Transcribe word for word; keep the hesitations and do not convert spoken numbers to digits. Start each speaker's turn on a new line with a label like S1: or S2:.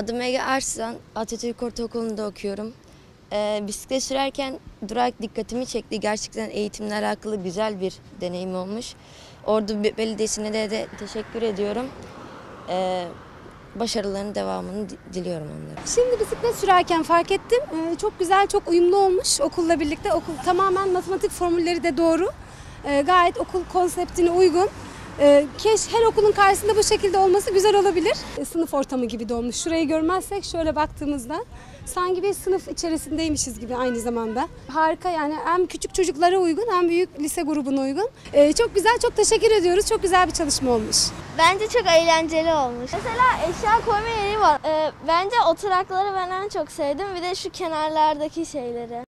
S1: Adım Ege Arslan, Atatürk Ortaokulu'nda okuyorum. Ee, bisiklet sürerken durak dikkatimi çekti. Gerçekten eğitimle alakalı güzel bir deneyim olmuş. Ordu Belediyesi'ne de, de teşekkür ediyorum. Ee, başarılarının devamını diliyorum onlara.
S2: Şimdi bisiklet sürerken fark ettim. Ee, çok güzel, çok uyumlu olmuş okulla birlikte. Okul tamamen matematik formülleri de doğru. Ee, gayet okul konseptine uygun. Ee, keş her okulun karşısında bu şekilde olması güzel olabilir. Ee, sınıf ortamı gibi de olmuş. Şurayı görmezsek şöyle baktığımızda sanki bir sınıf içerisindeymişiz gibi aynı zamanda. Harika, yani hem küçük çocuklara uygun hem büyük lise grubuna uygun. Ee, çok güzel, çok teşekkür ediyoruz. Çok güzel bir çalışma olmuş.
S3: Bence çok eğlenceli olmuş. Mesela eşya koyma yeri var. Ee, bence oturakları ben en çok sevdim. Bir de şu kenarlardaki şeyleri.